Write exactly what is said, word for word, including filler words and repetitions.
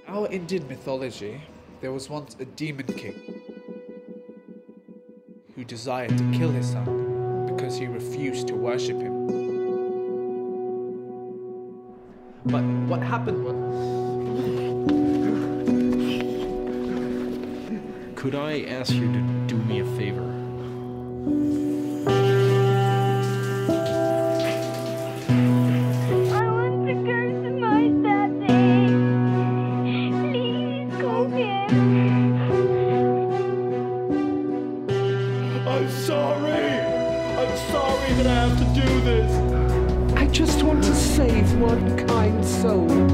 our Indian mythology, there was once a demon king who desired to kill his son because he refused to worship him. But what happened was... Could I ask you to do me a favor? I want to go to my daddy. Please come here. I'm sorry! I'm sorry that I have to do this! I just want to save one kind soul.